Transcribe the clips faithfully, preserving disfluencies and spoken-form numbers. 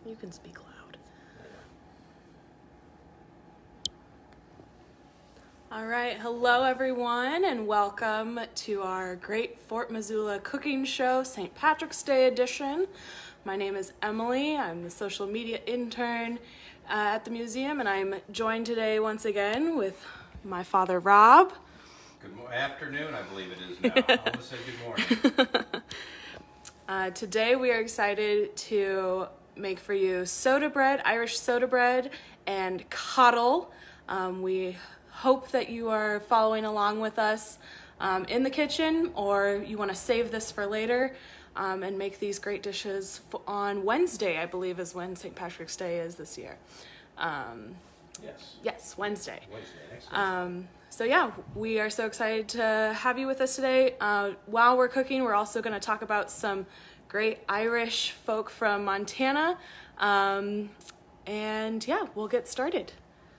You can speak loud. All right, hello everyone, and welcome to our great Fort Missoula cooking show, Saint Patrick's Day edition. My name is Emily. I'm the social media intern uh, at the museum, and I'm joined today once again with my father, Rob. Good mo- afternoon, I believe it is now. I want to say good morning. uh, today we are excited to make for you soda bread, Irish soda bread, and coddle. Um, we hope that you are following along with us um, in the kitchen, or you want to save this for later um, and make these great dishes f- on Wednesday, I believe is when Saint Patrick's Day is this year. Um, Yes. yes, Wednesday. Wednesday, next Wednesday. Um, so yeah, we are so excited to have you with us today. Uh, while we're cooking, we're also going to talk about some great Irish folk from Montana. Um, and yeah, we'll get started.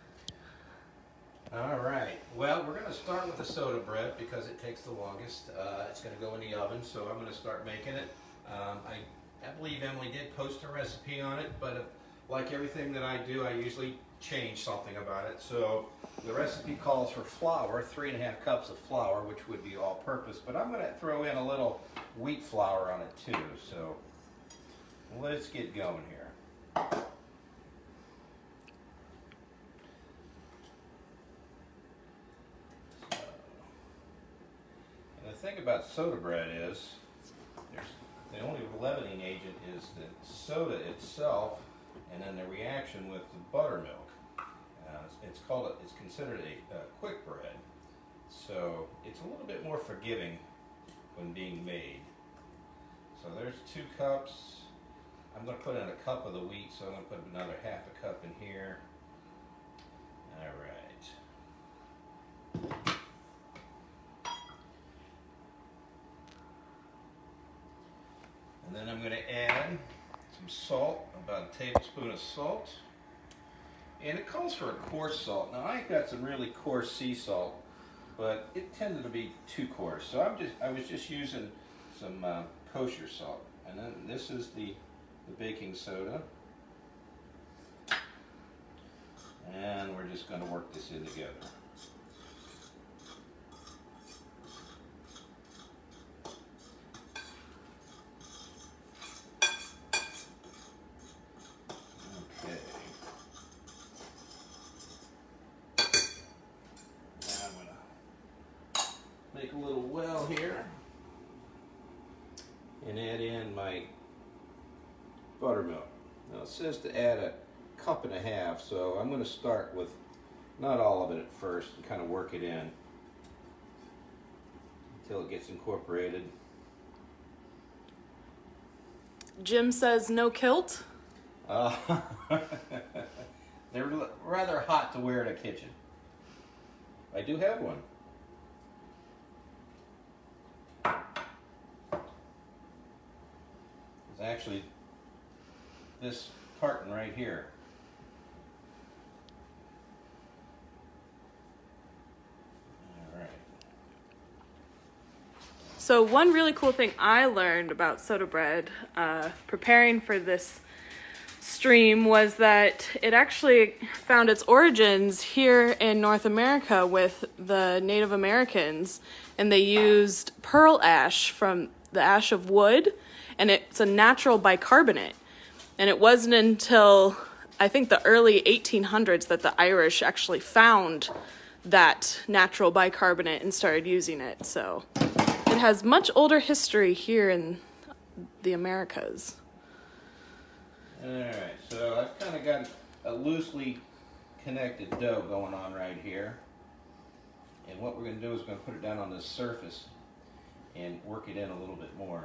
All right. Well, we're going to start with the soda bread because it takes the longest. Uh, it's going to go in the oven, so I'm going to start making it. Um, I, I believe Emily did post a recipe on it, but uh, like everything that I do, I usually change something about it. So the recipe calls for flour, three and a half cups of flour, which would be all-purpose, but I'm going to throw in a little wheat flour on it too. So let's get going here. The thing about soda bread is, there's, the only leavening agent is the soda itself, and then the reaction with the buttermilk. Uh, it's, it's called, a, it's considered a, a quick bread, so it's a little bit more forgiving when being made. So there's two cups. I'm going to put in a cup of the wheat, so I'm going to put another half a cup in here. All right. And then I'm going to add some salt, about a tablespoon of salt. And it calls for a coarse salt. Now I got some really coarse sea salt, but it tended to be too coarse. So I'm just, I was just using some uh, kosher salt. And then this is the, the baking soda. And we're just going to work this in together. Make a little well here and add in my buttermilk. Now it says to add a cup and a half, so I'm going to start with not all of it at first and kind of work it in until it gets incorporated. Jim says no kilt. Uh, they're rather hot to wear in a kitchen. I do have one. Actually, this carton right here. All right. So one really cool thing I learned about soda bread, uh, preparing for this stream, was that it actually found its origins here in North America with the Native Americans, and they used pearl ash from the ash of wood, and it's a natural bicarbonate. And it wasn't until, I think, the early eighteen hundreds that the Irish actually found that natural bicarbonate and started using it. So it has much older history here in the Americas. All right, so I've kind of got a loosely connected dough going on right here. And what we're going to do is we're going to put it down on this surface and work it in a little bit more.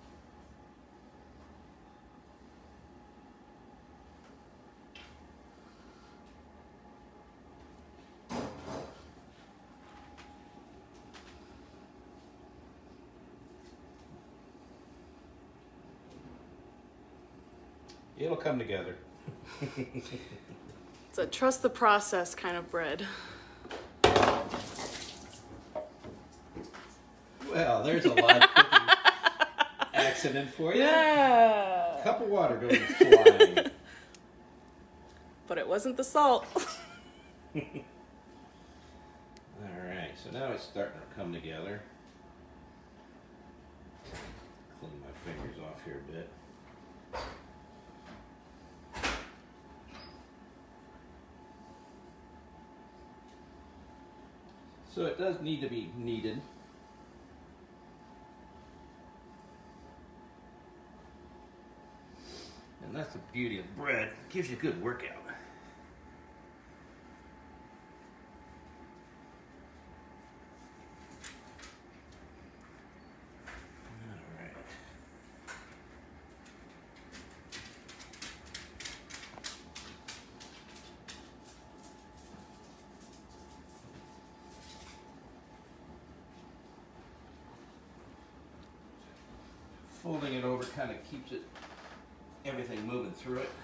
It'll come together. It's a trust the process kind of bread. Well, there's a live cooking accident for you. Yeah. Cup of water going flying. wasn't the salt. All right, so now it's starting to come together. Clean my fingers off here a bit. So it does need to be kneaded. And that's the beauty of bread. It gives you a good workout. All right. Folding it over kind of keeps it everything moving through it.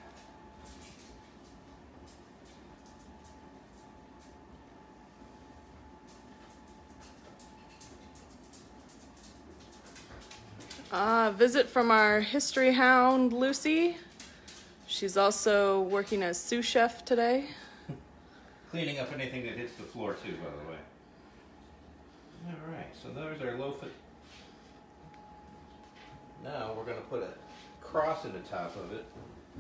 Uh, visit from our history hound, Lucy. She's also working as sous chef today. Cleaning up anything that hits the floor too, by the way. All right, so there's our loaf of... Now we're going to put a cross in the top of it.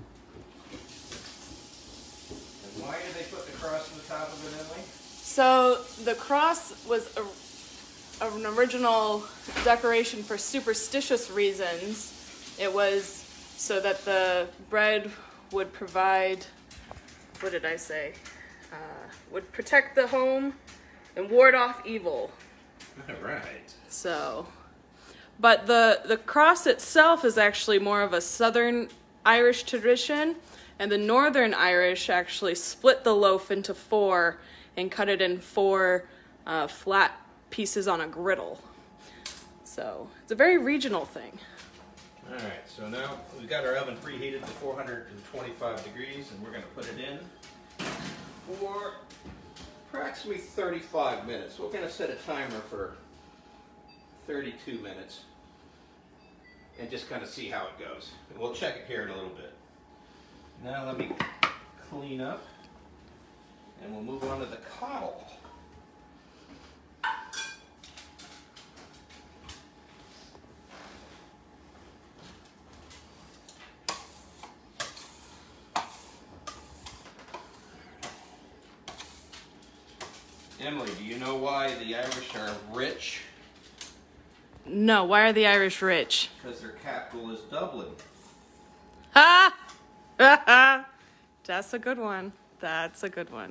And why did they put the cross in the top of it, Emily? So the cross was a, an original decoration for superstitious reasons. It was so that the bread would provide, what did I say? Uh, would protect the home and ward off evil. All right. So... But the, the cross itself is actually more of a Southern Irish tradition, and the Northern Irish actually split the loaf into four and cut it in four uh, flat pieces on a griddle. So it's a very regional thing. All right, so now we've got our oven preheated to four hundred twenty-five degrees, and we're going to put it in for approximately thirty-five minutes. We're going to set a timer for thirty-two minutes and just kind of see how it goes. And we'll check it here in a little bit. Now let me clean up and we'll move on to the coddle. Emily, do you know why the Irish are rich? No, why are the Irish rich? Because their capital is Dublin. Ha! Ha! That's a good one. That's a good one.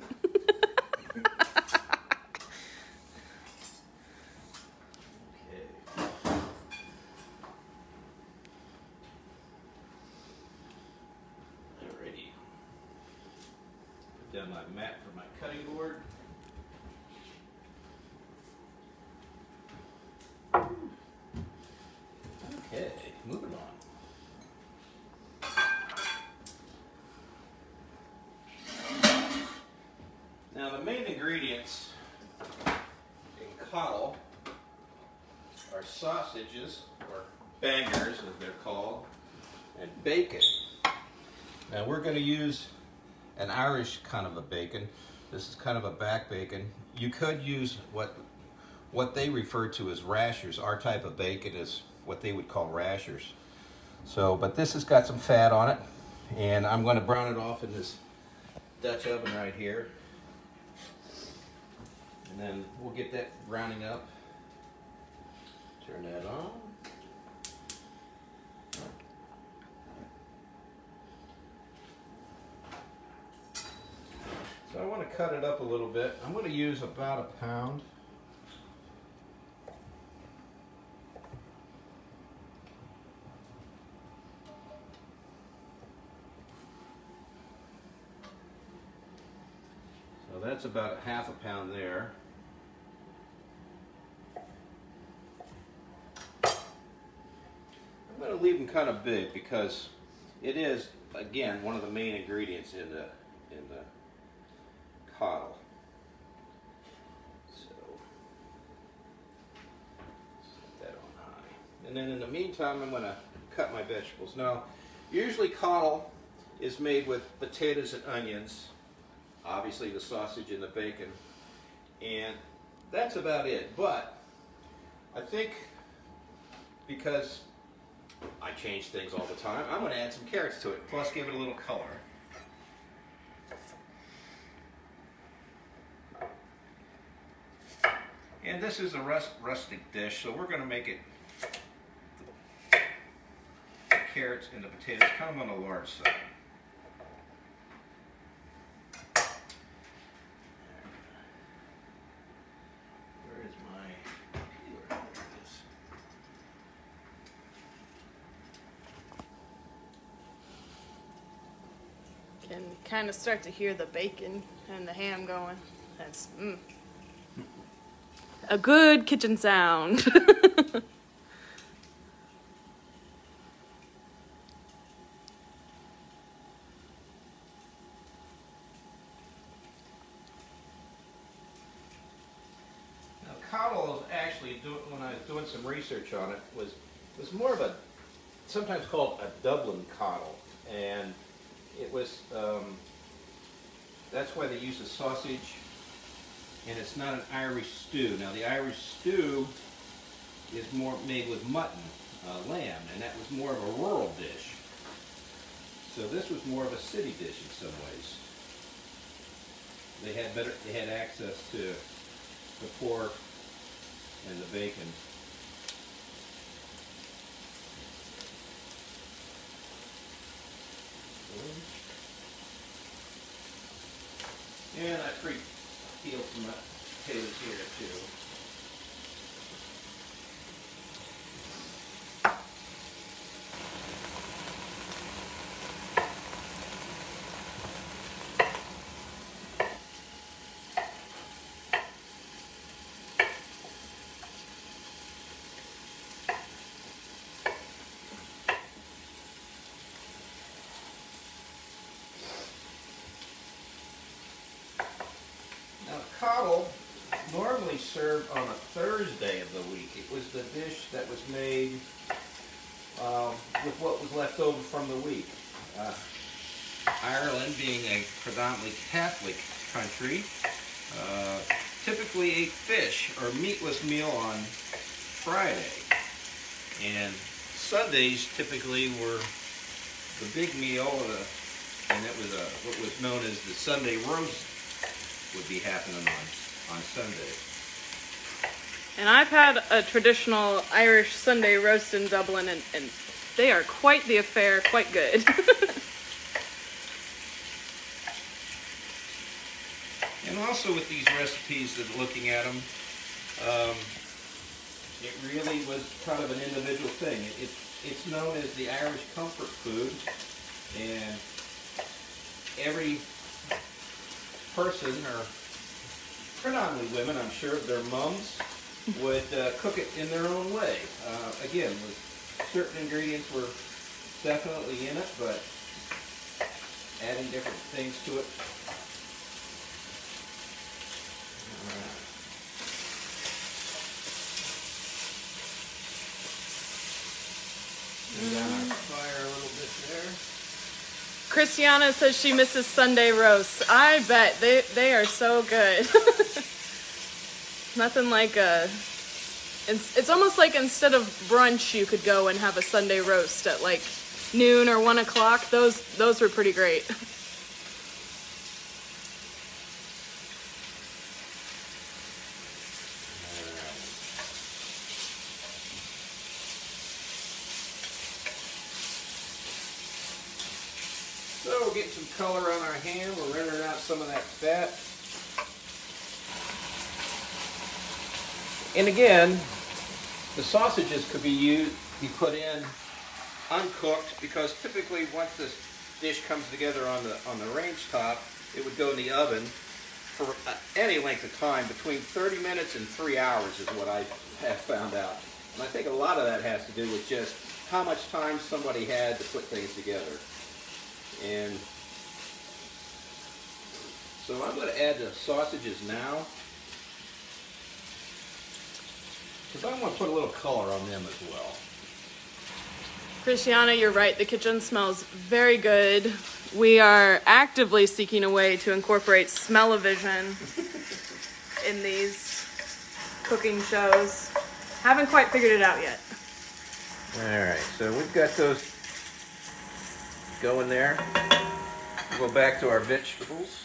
Okay. Alrighty. Put down my mat for my cutting board. Okay, moving on. Now the main ingredients in coddle are sausages, or bangers as they're called, and bacon. Now we're going to use an Irish kind of a bacon. This is kind of a back bacon. You could use what what they refer to as rashers. Our type of bacon is what they would call rashers. So, but this has got some fat on it, and I'm going to brown it off in this Dutch oven right here. And then we'll get that browning up. Turn that on. So I want to cut it up a little bit. I'm going to use about a pound. So that's about a half a pound there. I'm going to leave them kind of big because it is, again, one of the main ingredients in the in the coddle. So set that on high. And then in the meantime, I'm going to cut my vegetables. Now, usually coddle is made with potatoes and onions, obviously the sausage and the bacon, and that's about it. But I think because I change things all the time, I'm going to add some carrots to it, plus give it a little color. And this is a rust, rustic dish, so we're going to make it the carrots and the potatoes kind of on the large side. Where is my peeler? There it is. Can kind of start to hear the bacon and the ham going. That's mm. a good kitchen sound. Now, coddle is actually doing, when I was doing some research on it, was was more of a sometimes called a Dublin coddle, and it was um, that's why they use the sausage. And it's not an Irish stew. Now the Irish stew is more made with mutton, uh, lamb, and that was more of a rural dish. So this was more of a city dish in some ways. They had better, they had access to the pork and the bacon. And I pre peeled some potatoes here too. Coddle normally served on a Thursday of the week. It was the dish that was made um, with what was left over from the week. Uh, Ireland being a predominantly Catholic country, uh, typically ate fish or meatless meal on Friday. And Sundays typically were the big meal, uh, and it was a, what was known as the Sunday roast would be happening on, on Sunday. And I've had a traditional Irish Sunday roast in Dublin, and, and they are quite the affair, quite good. And also with these recipes, that looking at them, um, it really was kind of an individual thing. It, it, it's known as the Irish comfort food, and every person, or predominantly women, I'm sure, their mums would uh, cook it in their own way. Uh, again, with certain ingredients were definitely in it, but adding different things to it. Alright. Turn down our fire a little bit there. Christiana says she misses Sunday roasts. I bet. They, they are so good. Nothing like a... It's, it's almost like instead of brunch, you could go and have a Sunday roast at like noon or one o'clock. Those, those were pretty great. So we'll get some color on our ham. We're rendering out some of that fat. And again, the sausages could be used, be put in uncooked, because typically once this dish comes together on the on the range top, it would go in the oven for any length of time. Between thirty minutes and three hours is what I have found out. And I think a lot of that has to do with just how much time somebody had to put things together. And so I'm going to add the sausages now, because I want to put a little color on them as well. Christiana, you're right. The kitchen smells very good. We are actively seeking a way to incorporate smell-o-vision in these cooking shows. Haven't quite figured it out yet. All right, so we've got those going there. We'll go back to our vegetables.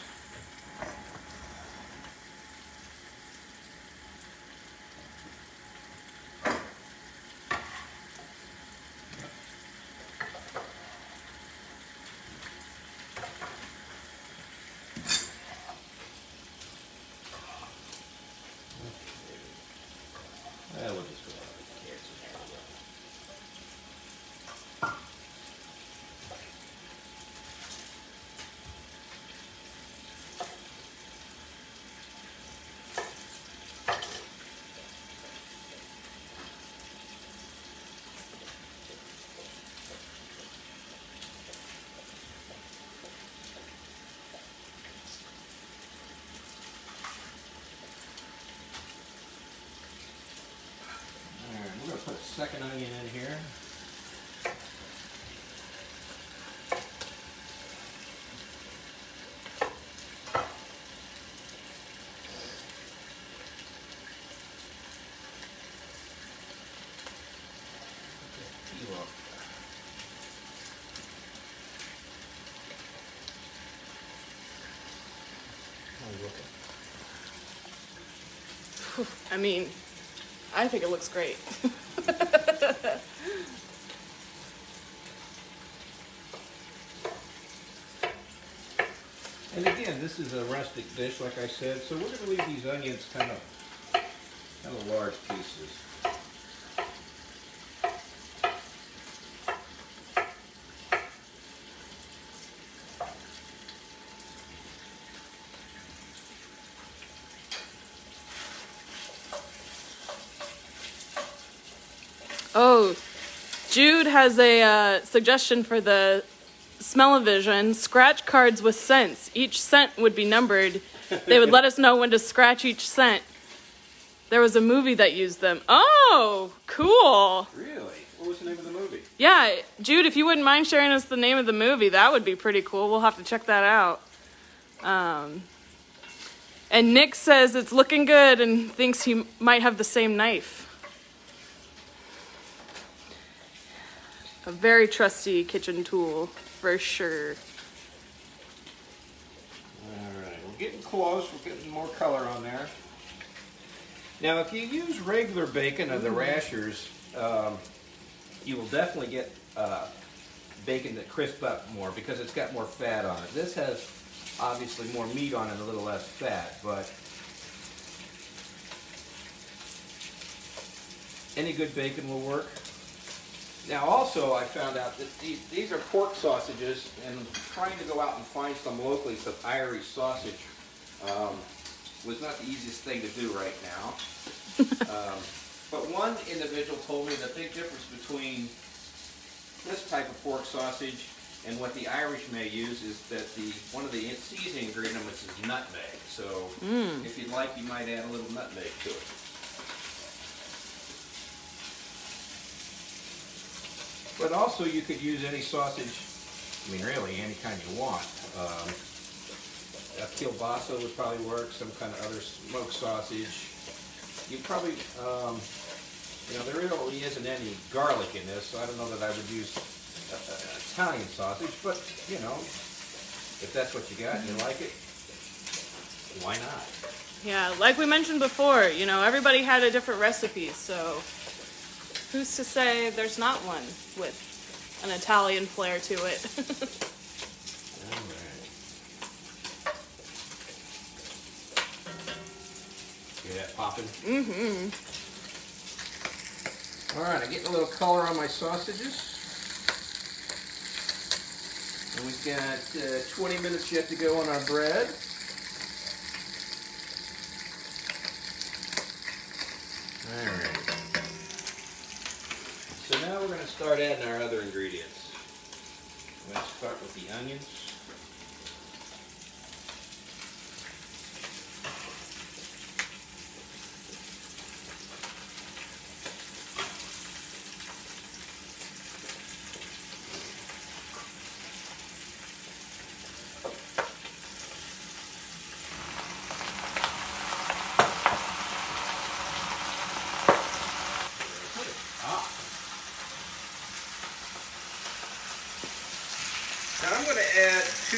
Well, we'll just go out with the carrots and put a second onion in here. Peel off. I mean, I think it looks great. And again, this is a rustic dish, like I said, so we're going to leave these onions kind of, kind of large pieces. Oh, Jude has a uh, suggestion for the smell-o-vision. Scratch cards with scents. Each scent would be numbered. They would let us know when to scratch each scent. There was a movie that used them. Oh, cool. Really? What was the name of the movie? Yeah, Jude, if you wouldn't mind sharing us the name of the movie, that would be pretty cool. We'll have to check that out. Um, and Nick says it's looking good and thinks he might have the same knife. A very trusty kitchen tool, for sure. All right, we're getting close. We're getting more color on there. Now, if you use regular bacon or the rashers, um, you will definitely get uh, bacon that crisps up more because it's got more fat on it. This has obviously more meat on it and a little less fat, but any good bacon will work. Now also I found out that these, these are pork sausages, and trying to go out and find some locally, some Irish sausage um, was not the easiest thing to do right now. um, but one individual told me the big difference between this type of pork sausage and what the Irish may use is that the one of the seasoning ingredients is nutmeg. So mm. if you'd like, you might add a little nutmeg to it. But also you could use any sausage, I mean really any kind you want. Um, a kielbasa would probably work, some kind of other smoked sausage. You probably, um, you know, there really isn't any garlic in this, so I don't know that I would use a, a, an Italian sausage, but you know, if that's what you got and you like it, why not? Yeah, like we mentioned before, you know, everybody had a different recipe, so who's to say there's not one with an Italian flair to it? All right. See that popping? Mm-hmm. All right, I'm getting a little color on my sausages. And we've got uh, twenty minutes yet to go on our bread. All right. So now we're going to start adding our other ingredients. I'm going to start with the onions.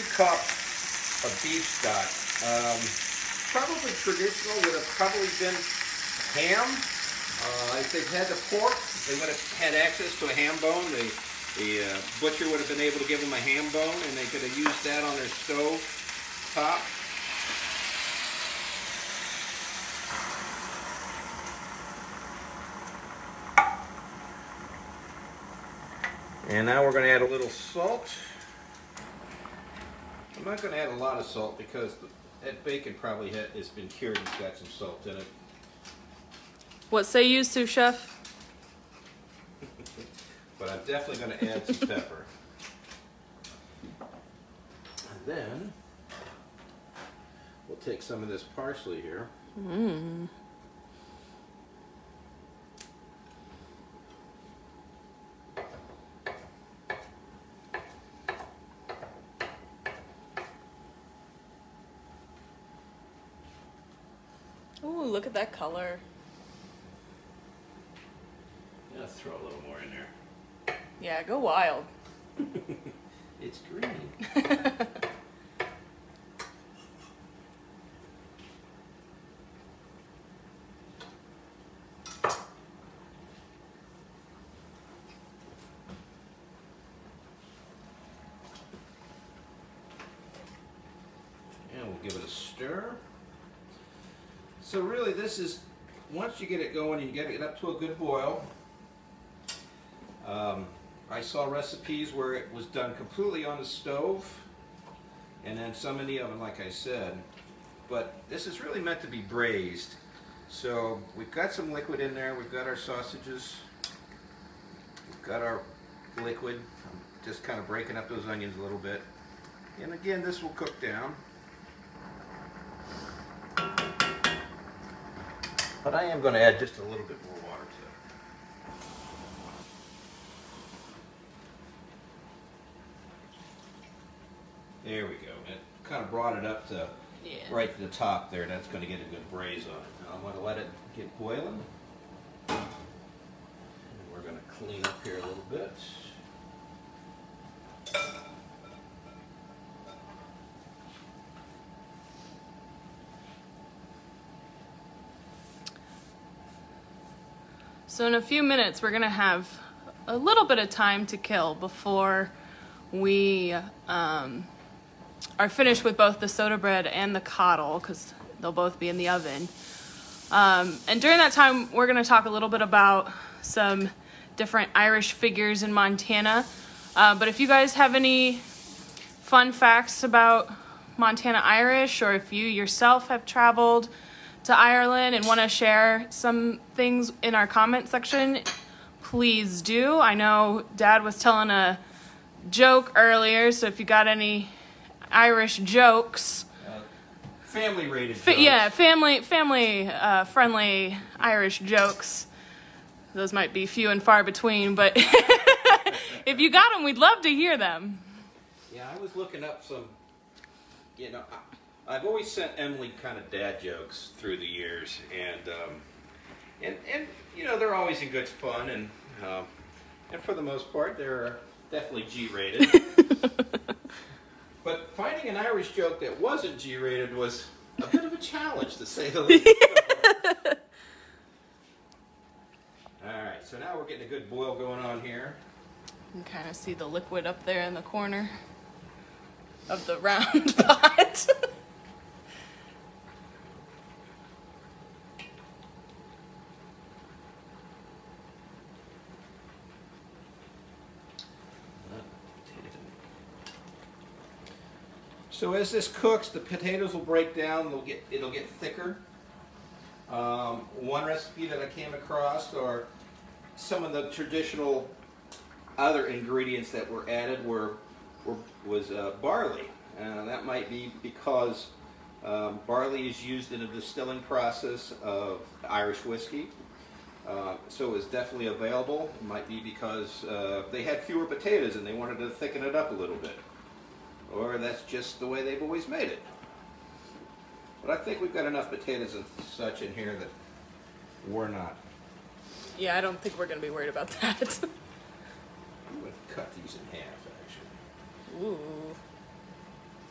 cup of beef stock. Um, probably traditional would have probably been ham. Uh, if they've had the pork, they would have had access to a ham bone. The, the uh, butcher would have been able to give them a ham bone, and they could have used that on their stove top. And now we're going to add a little salt. I'm not going to add a lot of salt because that bacon probably ha has been cured and got some salt in it. What say you, sous chef? But I'm definitely going to add some pepper. And then we'll take some of this parsley here. Mmm. Ooh, look at that color. Yeah, let's throw a little more in there. Yeah, go wild. It's green. And we'll give it a stir. So really this is, once you get it going and you get it up to a good boil, um, I saw recipes where it was done completely on the stove and then some in the oven, like I said. But this is really meant to be braised. So we've got some liquid in there, we've got our sausages, we've got our liquid. I'm just kind of breaking up those onions a little bit. And again, this will cook down. But I am going to add just a little bit more water to it. There we go. It kind of brought it up to yeah. right to the top there. That's going to get a good braise on it. Now I'm going to let it get boiling. And we're going to clean up here a little bit. So in a few minutes, we're gonna have a little bit of time to kill before we um, are finished with both the soda bread and the coddle, because they'll both be in the oven. Um, and during that time, we're gonna talk a little bit about some different Irish figures in Montana. Uh, but if you guys have any fun facts about Montana Irish, or if you yourself have traveled to Ireland and want to share some things in our comment section, please do. I know Dad was telling a joke earlier, so if you got any Irish jokes, uh, family rated fa jokes. yeah, family family uh, friendly Irish jokes. Those might be few and far between, but if you got them, we'd love to hear them. Yeah, I was looking up some, you know, I I've always sent Emily kind of dad jokes through the years, and um, and and you know they're always in good fun, and um, and for the most part they're definitely G rated. But finding an Irish joke that wasn't G rated was a bit of a challenge, to say the least. All right, so now we're getting a good boil going on here. You can kind of see the liquid up there in the corner of the round pot. So as this cooks, the potatoes will break down. They'll get it'll get thicker. Um, one recipe that I came across, or some of the traditional other ingredients that were added, were, were was uh, barley. Uh, that might be because um, barley is used in a distilling process of Irish whiskey. Uh, so it was definitely available. It might be because uh, they had fewer potatoes and they wanted to thicken it up a little bit. Or that's just the way they've always made it. But I think we've got enough potatoes and such in here that we're not. Yeah, I don't think we're going to be worried about that. I'm going to cut these in half, actually. Ooh.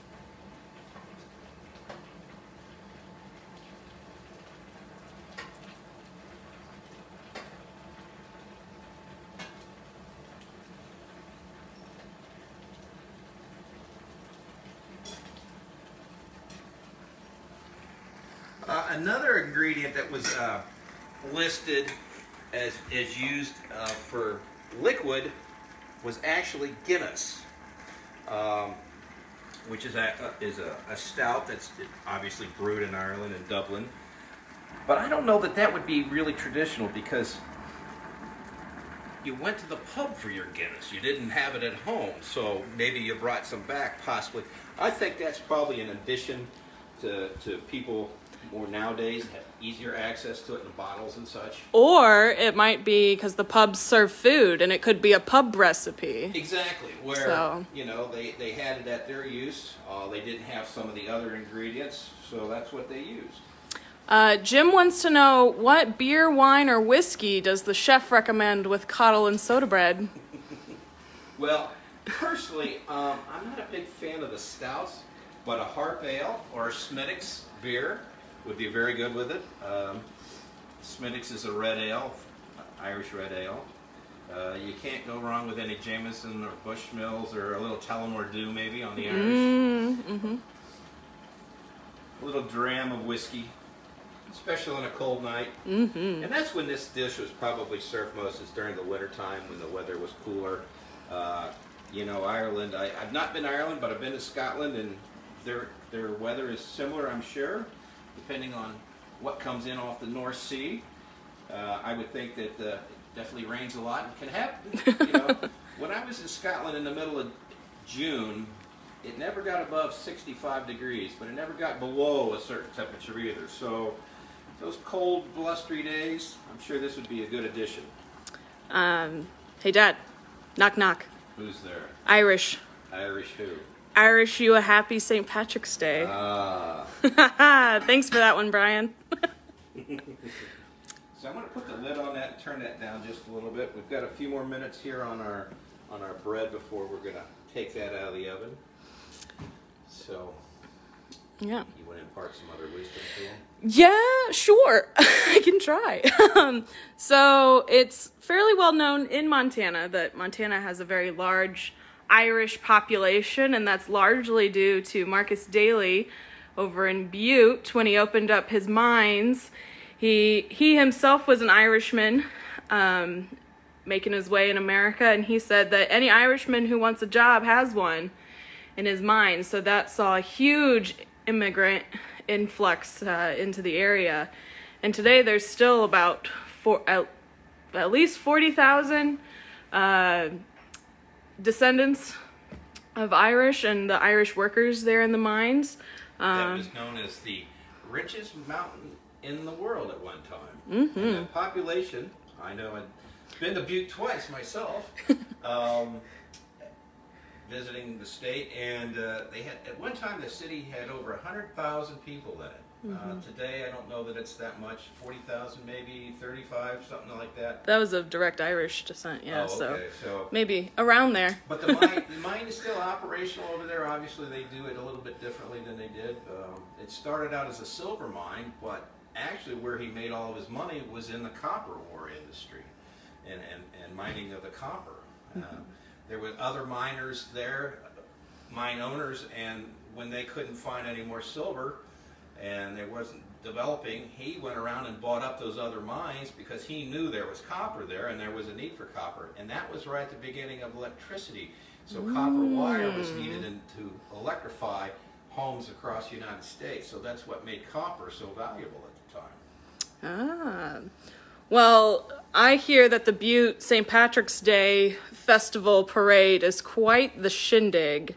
another ingredient that was uh, listed as, as used uh, for liquid was actually Guinness, um, which is, a, is a, a stout that's obviously brewed in Ireland and Dublin. But I don't know that that would be really traditional, because you went to the pub for your Guinness. You didn't have it at home, so maybe you brought some back, possibly. I think that's probably an addition to, to people more nowadays, have easier access to it in bottles and such. Or it might be because the pubs serve food, and it could be a pub recipe. Exactly, where, so. you know, they, they had it at their use. Uh, they didn't have some of the other ingredients, so that's what they used. Uh, Jim wants to know, what beer, wine, or whiskey does the chef recommend with cottle and soda bread? Well, personally, um, I'm not a big fan of the stouts, but a Harp Ale or a Smithwick's beer would be very good with it. Um, Smithwick's is a red ale, Irish red ale. Uh, you can't go wrong with any Jameson or Bushmills or a little Tullamore Dew maybe on the Irish. Mm-hmm. A little dram of whiskey, especially on a cold night. Mm-hmm. And that's when this dish was probably served most, is during the winter time when the weather was cooler. Uh, you know, Ireland, I, I've not been to Ireland, but I've been to Scotland, and their, their weather is similar, I'm sure, depending on what comes in off the North Sea. Uh, I would think that uh, it definitely rains a lot and can happen. You know, when I was in Scotland in the middle of June, it never got above sixty-five degrees, but it never got below a certain temperature either. So those cold, blustery days, I'm sure this would be a good addition. Um, hey, Dad. Knock, knock. Who's there? Irish. Irish who? Irish you a happy Saint Patrick's Day. Ah. Thanks for that one, Brian. So I'm going to put the lid on that and turn that down just a little bit. We've got a few more minutes here on our on our bread before we're going to take that out of the oven. So, yeah. You want to impart some other wisdom to them? Yeah, sure. I can try. um, so it's fairly well known in Montana that Montana has a very large Irish population, and that's largely due to Marcus Daly over in Butte. When he opened up his mines, he he himself was an Irishman, um, making his way in America, and he said that any Irishman who wants a job has one in his mines. So that saw a huge immigrant influx uh, into the area, and today there's still about four, at, at least forty thousand uh, descendants of Irish and the Irish workers there in the mines. Um, that was known as the richest mountain in the world at one time. Mm-hmm. And the population, I know I've been to Butte twice myself, um, visiting the state, and uh, they had, at one time the city had over one hundred thousand people in it. Mm-hmm. Uh, today I don't know that it's that much, forty thousand maybe, thirty-five, something like that. That was of direct Irish descent, yeah, oh, okay. so, so maybe around there. But the mine, the mine is still operational over there. Obviously they do it a little bit differently than they did. Um, it started out as a silver mine, but actually where he made all of his money was in the copper ore industry and, and, and mining of the copper. Uh, there were other miners there, mine owners, and when they couldn't find any more silver and there wasn't developing, he went around and bought up those other mines because he knew there was copper there and there was a need for copper. And that was right at the beginning of electricity. So mm. copper wire was needed in, to electrify homes across the United States. So that's what made copper so valuable at the time. Ah. Well, I hear that the Butte Saint Patrick's Day Festival Parade is quite the shindig.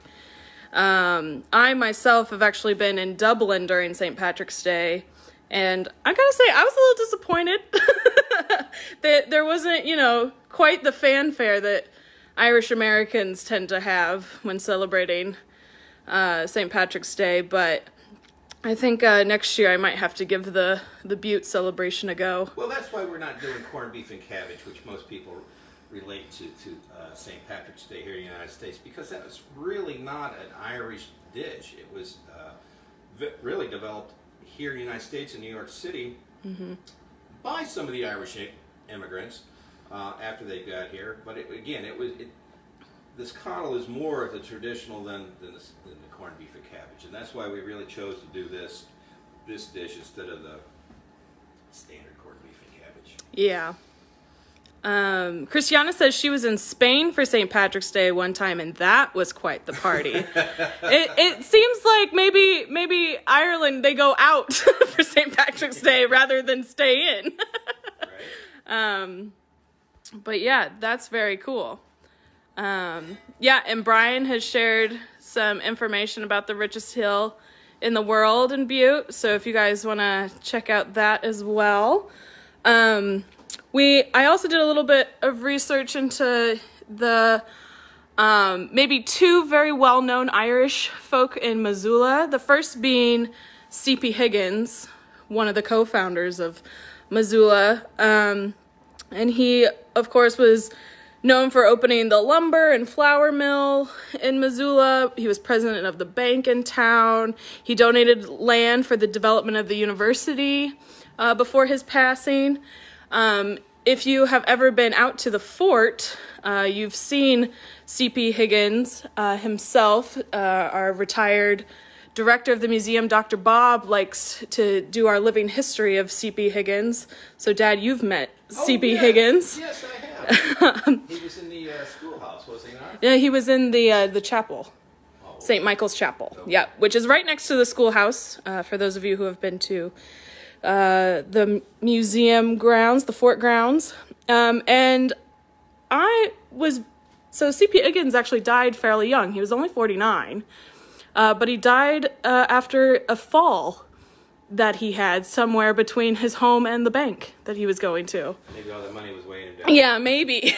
Um, I myself have actually been in Dublin during Saint Patrick's Day, and I gotta say, I was a little disappointed that there wasn't, you know, quite the fanfare that Irish Americans tend to have when celebrating uh, Saint Patrick's Day, but I think uh, next year I might have to give the, the Butte celebration a go. Well, that's why we're not doing corned beef and cabbage, which most people relate to, to uh, Saint Patrick's Day here in the United States, because that was really not an Irish dish. It was uh, really developed here in the United States in New York City mm-hmm. by some of the Irish immigrants uh, after they got here. But it, again, it was it, this cottle is more of the traditional than, than, the, than the corned beef and cabbage, and that's why we really chose to do this this dish instead of the standard corned beef and cabbage. Yeah. Um, Christiana says she was in Spain for Saint Patrick's Day one time, and that was quite the party. it it seems like maybe maybe Ireland, they go out for Saint Patrick's Day rather than stay in. Right. Um, but yeah, that's very cool. Um, yeah, and Brian has shared some information about the richest hill in the world in Butte, so if you guys want to check out that as well. Um, we I also did a little bit of research into the um, maybe two very well-known Irish folk in Missoula. The first being C P Higgins, one of the co-founders of Missoula, um, and he, of course, was known for opening the lumber and flour mill in Missoula. He was president of the bank in town. He donated land for the development of the university uh, before his passing. Um, if you have ever been out to the fort, uh, you've seen C P Higgins uh, himself, uh, our retired director of the museum, Doctor Bob, likes to do our living history of C P Higgins. So, Dad, you've met oh, C P yes. Higgins. Yes, I have. He was in the uh, schoolhouse, was he not? Yeah, he was in the uh, the chapel, oh. Saint Michael's Chapel. Okay. Yeah, which is right next to the schoolhouse. Uh, for those of you who have been to uh, the museum grounds, the fort grounds, um, and I was so C P Higgins actually died fairly young. He was only forty-nine, uh, but he died uh, after a fall that he had somewhere between his home and the bank that he was going to. Maybe all the money was weighing him down. Yeah, maybe.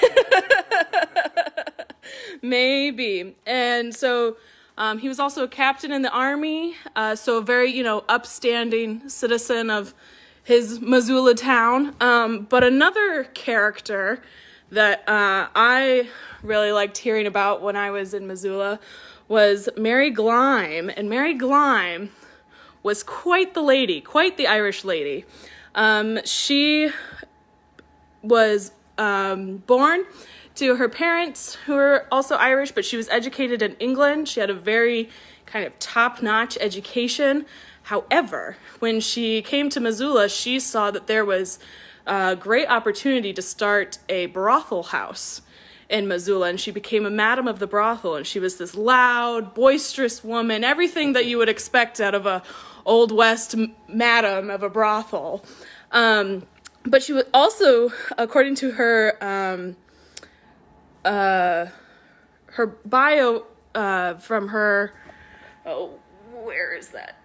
Maybe. And so um, he was also a captain in the army, uh, so a very, you know, upstanding citizen of his Missoula town. Um, but another character that uh, I really liked hearing about when I was in Missoula was Mary Gleim. And Mary Gleim was quite the lady, quite the Irish lady. Um, she was um, born to her parents who were also Irish, but she was educated in England. She had a very kind of top-notch education. However, when she came to Missoula, she saw that there was a great opportunity to start a brothel house in Missoula, and she became a madam of the brothel, and she was this loud, boisterous woman, everything that you would expect out of a Old West madam of a brothel. Um, but she was also, according to her um, uh, her bio uh, from her, oh, where is that?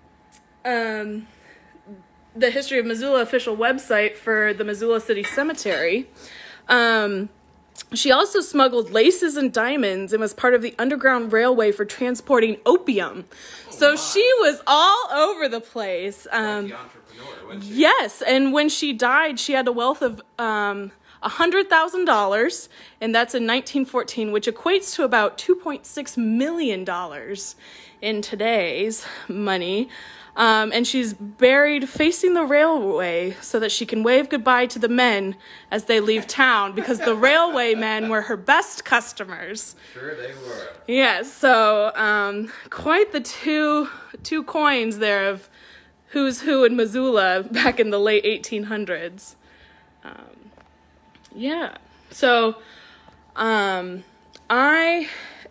Um, the History of Missoula official website for the Missoula City Cemetery. Um, She also smuggled laces and diamonds and was part of the Underground Railway for transporting opium. Oh, so my. She was all over the place. Um, like the entrepreneur, wasn't she? Yes, and when she died, she had a wealth of um, one hundred thousand dollars, and that's in nineteen fourteen, which equates to about two point six million dollars in today's money. Um, and she's buried facing the railway so that she can wave goodbye to the men as they leave town, because the railway men were her best customers. Sure they were. Yes, so um, quite the two two coins there of who's who in Missoula back in the late eighteen hundreds. Um, yeah, so um, I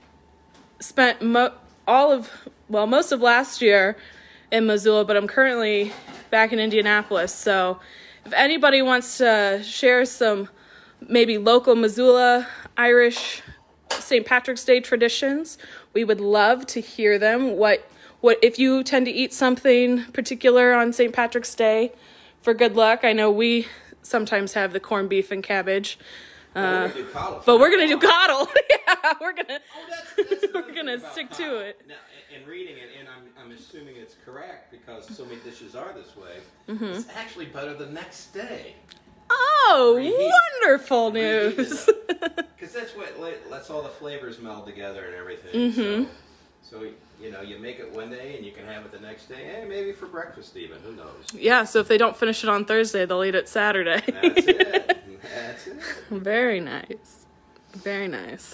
spent mo- all of, well, most of last year in Missoula, but I'm currently back in Indianapolis. So if anybody wants to share some maybe local Missoula Irish Saint Patrick's Day traditions, we would love to hear them. What what if you tend to eat something particular on Saint Patrick's Day for good luck? I know we sometimes have the corned beef and cabbage. Uh, we're gonna but we're gonna do coddle. Yeah, we're gonna oh, that's, that's we're gonna stick coddle. to it. Now, in reading it, and I'm I'm assuming it's correct because so many dishes are this way. Mm-hmm. It's actually better the next day. Oh, Reheat. Wonderful news! Because that's what lets all the flavors meld together and everything. Mm-hmm. So, so you know, you make it one day and you can have it the next day, and maybe for breakfast even. Who knows? Yeah. So if they don't finish it on Thursday, they'll eat it Saturday. That's it. That's it. Very nice. Very nice.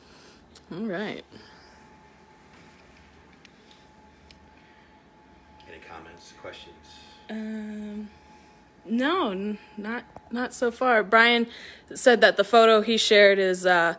All right. And Any comments, questions? Um, no, n- not not so far. Brian said that the photo he shared is uh,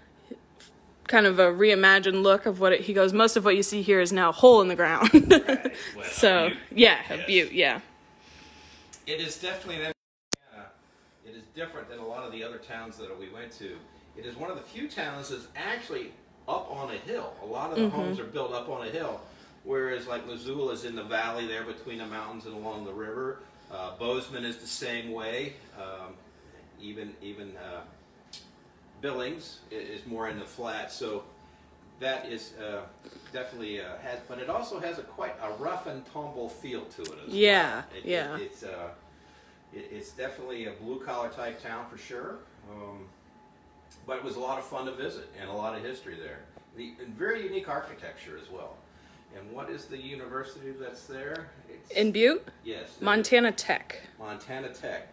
kind of a reimagined look of what it, he goes. Most of what you see here is now a hole in the ground. Right. Well, so a butte. yeah, Yes. a butte. Yeah. It is definitely an uh, it is different than a lot of the other towns that we went to. It is one of the few towns that's actually up on a hill. A lot of the mm-hmm. homes are built up on a hill, whereas like Missoula is in the valley there between the mountains and along the river. Uh, Bozeman is the same way. Um, even even uh, Billings is more in the flat. So that is uh, definitely uh, has, but it also has a quite a rough and tumble feel to it as yeah, well. It, yeah. It, it's uh, it, it's definitely a blue collar type town for sure. Um, but it was a lot of fun to visit and a lot of history there. The and very unique architecture as well. And what is the university that's there? It's, in Butte? Yes. Montana Tech. Montana Tech.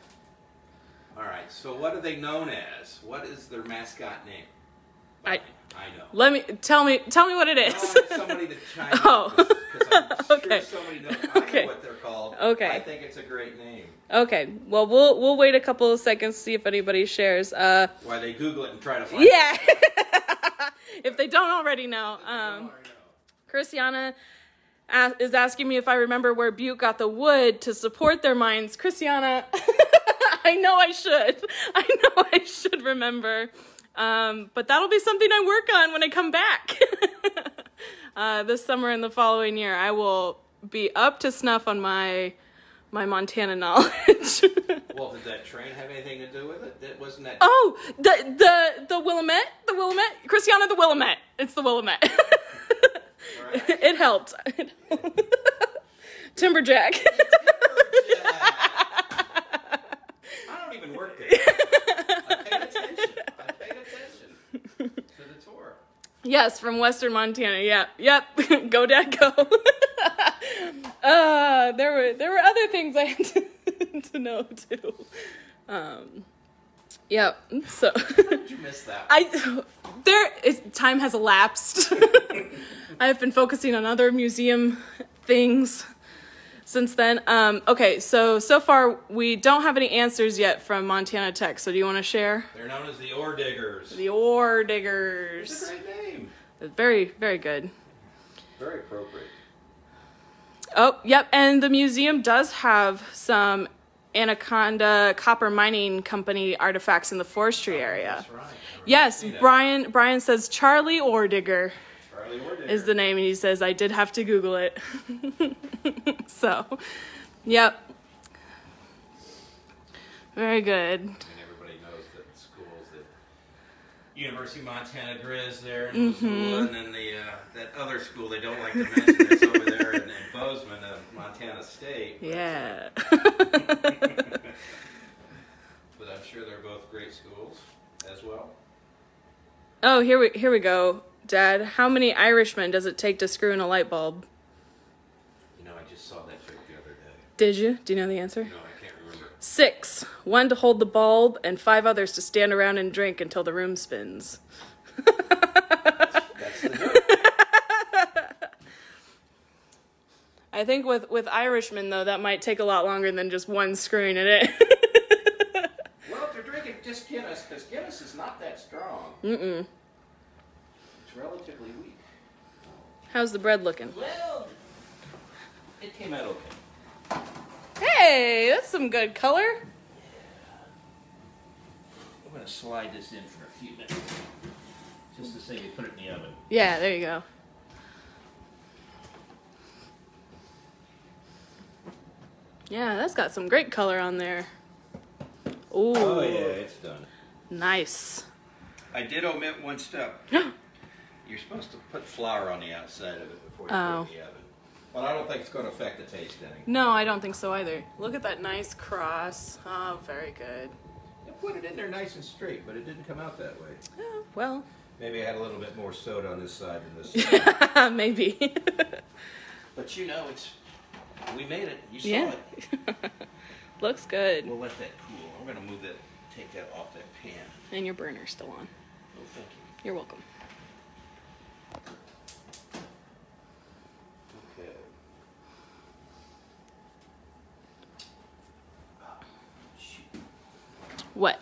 All right. So what are they known as? What is their mascot name? I I know. Let me tell me tell me what it is. No, I want somebody to chime oh. in because I'm okay. sure somebody knows. I okay. know what they're called. Okay. I think it's a great name. Okay. Well, we'll we'll wait a couple of seconds to see if anybody shares. Uh, Why they Google it and try to find yeah. it. If they don't already know. Um, Christiana a- is asking me if I remember where Butte got the wood to support their mines. Christiana, I know I should. I know I should remember. Um, but that'll be something I work on when I come back. uh, this summer and the following year, I will be up to snuff on my my Montana knowledge. Well, did that train have anything to do with it? That wasn't that. Oh, the the the Willamette, the Willamette, Christiana, the Willamette. It's the Willamette. Right. It helped. Timberjack. Timberjack. I don't even work there. I paid attention. I paid attention to the tour. Yes, from Western Montana. Yeah, yep. Go, Dad, go. uh, there were there were other things I had to, to know too. Um, yep. So. How did you miss that? I there is time has elapsed. I've been focusing on other museum things since then. Um, okay, so so far we don't have any answers yet from Montana Tech. So do you want to share? They're known as the Ore Diggers. The Ore Diggers. It's a great name. Very very good. Very appropriate. Oh, yep, and the museum does have some Anaconda Copper Mining Company artifacts in the forestry Oh, area. that's right. Yes, Brian Brian says Charlie Ore Digger. Charlie Ore Digger Is the name, and he says I did have to Google it. So, yep. Very good. And everybody knows that the schools that University of Montana Grizz there in Missoula, Mm-hmm. and then the uh, that other school they don't like to mention that's over there in, in Bozeman, uh, Montana State. But, Yeah. but I'm sure they're both great schools as well. Oh, here we here we go, Dad. How many Irishmen does it take to screw in a light bulb? You know, I just saw that joke the other day. Did you? Do you know the answer? No, I can't remember. Six. One to hold the bulb, and five others to stand around and drink until the room spins. That's, that's the joke. I think with, with Irishmen, though, that might take a lot longer than just one screwing in it. Well, if you're drinking just Guinness, because Guinness is not that strong. Mm-mm. It's relatively weak. How's the bread looking? Well, it came out okay. Hey, that's some good color. I'm going to slide this in for a few minutes, just to say we put it in the oven. Yeah, there you go. Yeah, that's got some great color on there. Ooh. Oh yeah, it's done. Nice. I did omit one step. You're supposed to put flour on the outside of it before you Oh. put it in the oven. But I don't think it's going to affect the taste any. No, I don't think so either. Look at that nice cross. Oh, very good. I put it in there nice and straight, but it didn't come out that way. Oh, well, Maybe I had a little bit more soda on this side than this side. maybe. But you know, it's we made it. You saw Yeah. it. Looks good. We'll let that cool. I'm going to move that, take that off that pan. And your burner's still on. Oh, thank you. You're welcome. Okay. What?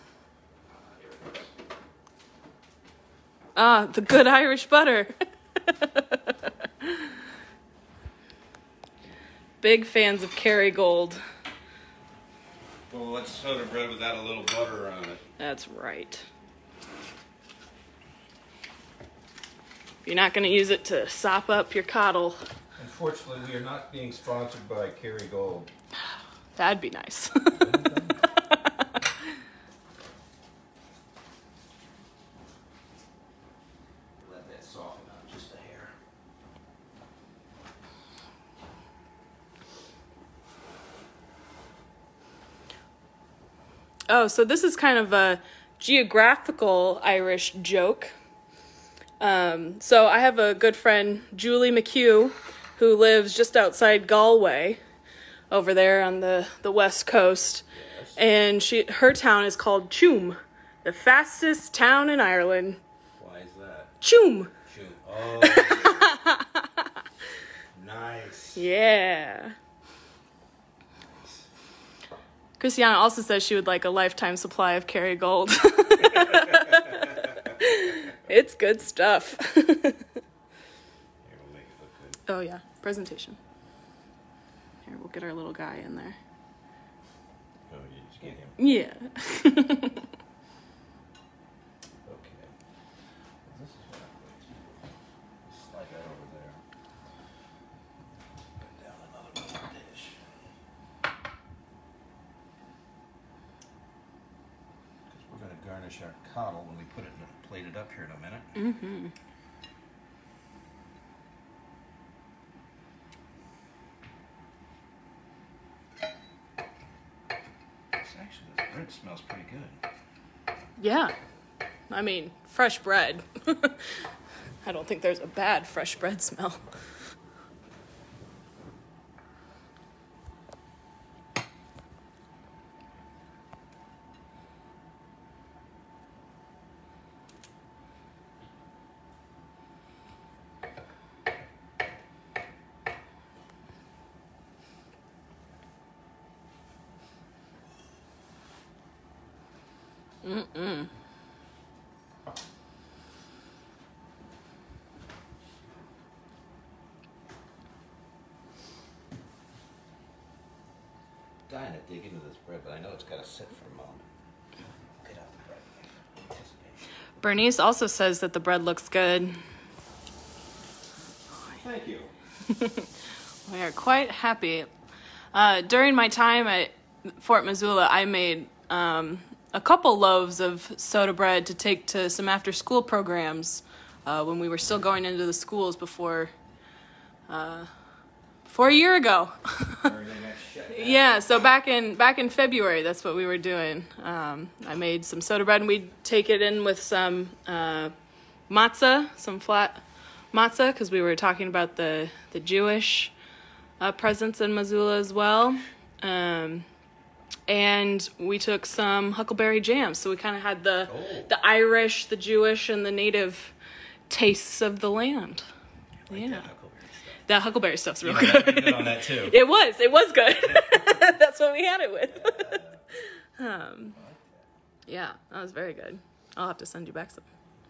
Ah, the good Irish butter. Big fans of Kerrygold. Well, what's soda bread without a little butter on it? That's right. You're not going to use it to sop up your coddle. Unfortunately, we are not being sponsored by Kerrygold. That'd be nice. Let that soften up just a hair. Oh, so this is kind of a geographical Irish joke. Um, so I have a good friend, Julie McHugh, who lives just outside Galway, over there on the, the west coast. Yes. And she her town is called Tuam, the fastest town in Ireland. Why is that? Tuam. Shoot. Oh. Nice. Yeah. Christiana also says she would like a lifetime supply of Kerrygold. It's good stuff. Here, we'll make it look good. Oh yeah, presentation. Here, we'll get our little guy in there. Oh, you just get him. Yeah. Okay. Well, this is what I'm going to do. Slide that over there. Put down another little dish. Because we're going to garnish our coddle when we put it in the, plate it up here in a minute. Mm-hmm. Actually, this bread smells pretty good. Yeah. I mean, fresh bread. I don't think there's a bad fresh bread smell. Mm-mm. Dying to dig into this bread, but I know it's got to sit for a moment. Get out the bread. Anticipation. Bernice also says that the bread looks good. Thank you. We are quite happy. Uh, during my time at Fort Missoula, I made um, a couple loaves of soda bread to take to some after-school programs uh, when we were still going into the schools before, uh, before a year ago. Yeah, so back in back in February, that's what we were doing. Um, I made some soda bread, and we'd take it in with some uh, matzah, some flat matzah, because we were talking about the the Jewish uh, presence in Missoula as well. Um, and we took some huckleberry jam, so we kind of had the Oh. the Irish, the Jewish, and the native tastes of the land. Like Yeah. that huckleberry stuff. That huckleberry stuff's real You good. might have to get on that too. It was. It was good. That's what we had it with. um, yeah, that was very good. I'll have to send you back some.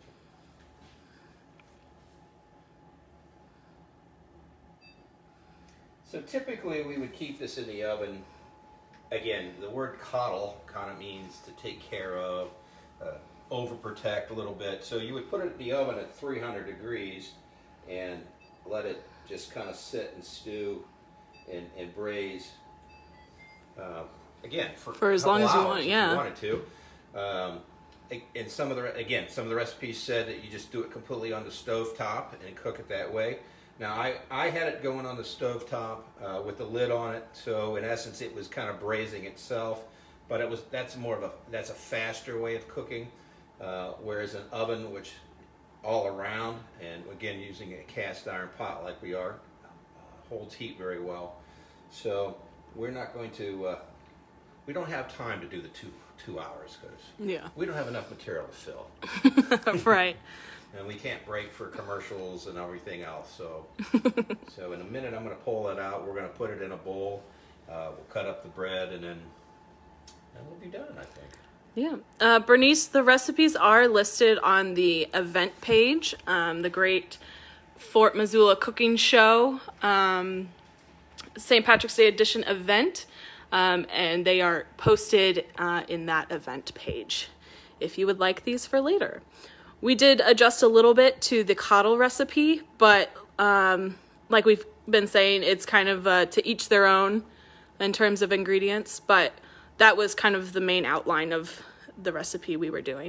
So typically we would keep this in the oven. Again, the word coddle kind of means to take care of, uh, overprotect a little bit. So you would put it in the oven at three hundred degrees and let it just kind of sit and stew and, and braise. Uh, again, for, For a as long couple as you hours want, if yeah. you wanted to. Um, and some of the re- again, some of the recipes said that you just do it completely on the stove top and cook it that way. Now I, I had it going on the stove top uh, with the lid on it, so in essence it was kind of braising itself. But it was that's more of a that's a faster way of cooking, uh, whereas an oven, which all around, and again using a cast iron pot like we are, uh, holds heat very well. So we're not going to uh, we don't have time to do the two two hours because Yeah. we don't have enough material to fill. Right. And we can't break for commercials and everything else. So, so in a minute, I'm going to pull it out. We're going to put it in a bowl. Uh, we'll cut up the bread, and then and we'll be done, I think. Yeah. Uh, Bernice, the recipes are listed on the event page, um, the Great Fort Missoula Cooking Show, um, Saint Patrick's Day Edition event, um, and they are posted uh, in that event page if you would like these for later. We did adjust a little bit to the coddle recipe, but um, like we've been saying, it's kind of uh, to each their own in terms of ingredients, but that was kind of the main outline of the recipe we were doing.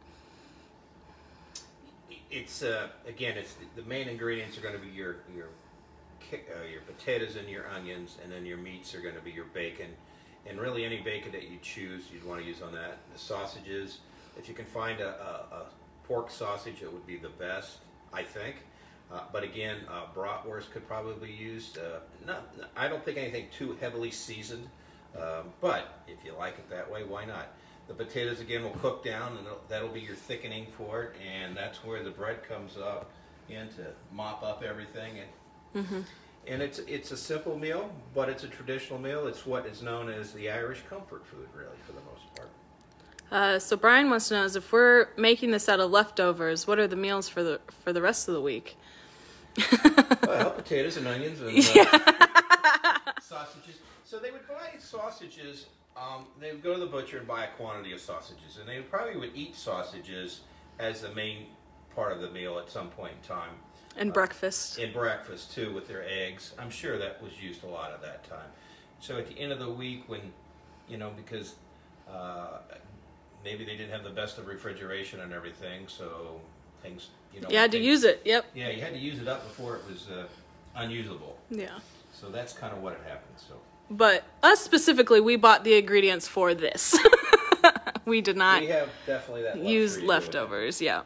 It's uh, again, it's the, the main ingredients are going to be your your uh, your potatoes and your onions, and then your meats are going to be your bacon, and really any bacon that you choose, you'd want to use on that. The sausages, if you can find a, a, a pork sausage, it would be the best, I think. Uh, but again, uh, bratwurst could probably be used. Uh, not, I don't think anything too heavily seasoned. Um, but if you like it that way, why not? The potatoes again will cook down, and that'll be your thickening for it, and that's where the bread comes up in to mop up everything. And mm-hmm. and it's it's a simple meal, but it's a traditional meal. It's what is known as the Irish comfort food, really, for the most part. Uh, so Brian wants to know is if we're making this out of leftovers, what are the meals for the for the rest of the week? Well, potatoes and onions and uh, yeah. sausages. So they would buy sausages, um, they would go to the butcher and buy a quantity of sausages, and they probably would eat sausages as the main part of the meal at some point in time. And uh, breakfast. And breakfast, too, with their eggs. I'm sure that was used a lot at that time. So at the end of the week when, you know, because uh, maybe they didn't have the best of refrigeration and everything, so things, you know. You had to use it, yep. Yeah, you had to use it up before it was uh, unusable. Yeah. So that's kind of what had happened, so. But us specifically, we bought the ingredients for this. We did not we have definitely that use leftovers, yeah.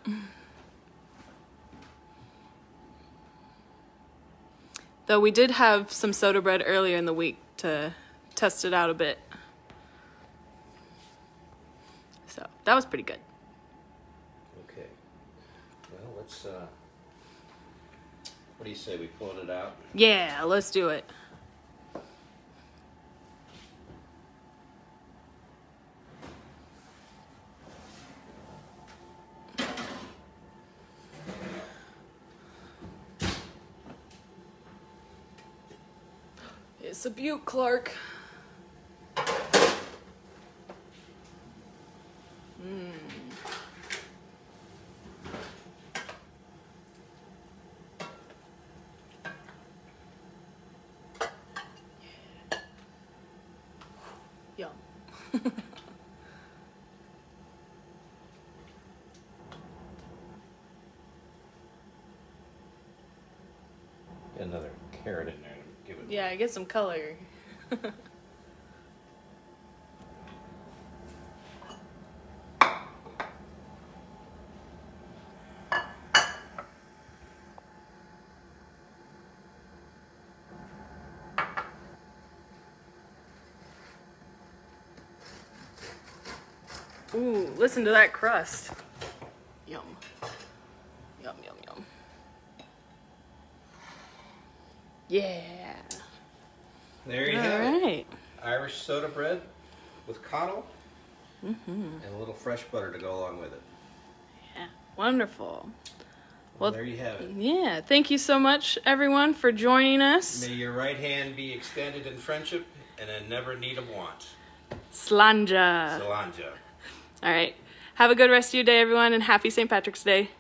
Though we did have some soda bread earlier in the week to test it out a bit. So that was pretty good. Okay. Well, let's, uh, what do you say, we pulled it out? Yeah, let's do it. It's a beaut, Clark. Mm. Yeah. Yum. Get another carrot in there. Give it. Yeah, get some color. Ooh, listen to that crust. Yum. Yum, yum, yum. Yeah. There you All have right. it. Irish soda bread with coddle mm-hmm. and a little fresh butter to go along with it. Yeah, wonderful. Well, well, there you have it. Yeah, thank you so much, everyone, for joining us. May your right hand be extended in friendship and then never need of want. Slanja. Slanja. All right. Have a good rest of your day, everyone, and happy Saint Patrick's Day.